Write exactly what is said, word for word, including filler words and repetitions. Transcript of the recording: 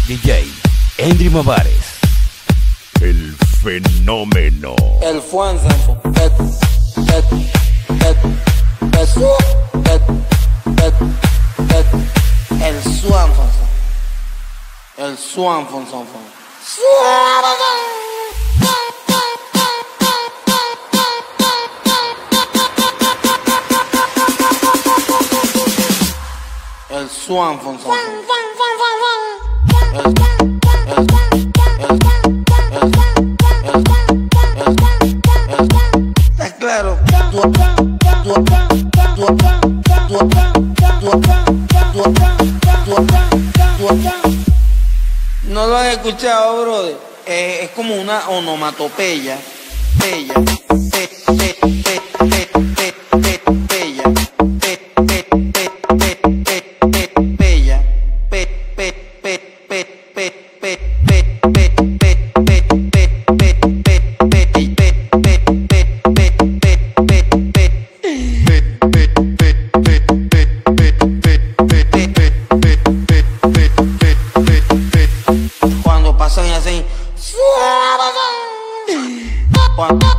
D J Endry Mavares, el fenómeno. El Fuenzanfo. Et, et, et, et, et, et, et, el Suanfonso. El Suanfonso. El Suanfonso. El, el, el, ¿estás claro? No lo has escuchado, brother. Eh, es como una onomatopeya. Bella, pe, pe, pe, pe, pe, pe, bella, pe, pe, pe, pe, pe, pe, bella, pe, pe, pe, pe, pe, pe, cuando pasan y hacen cuando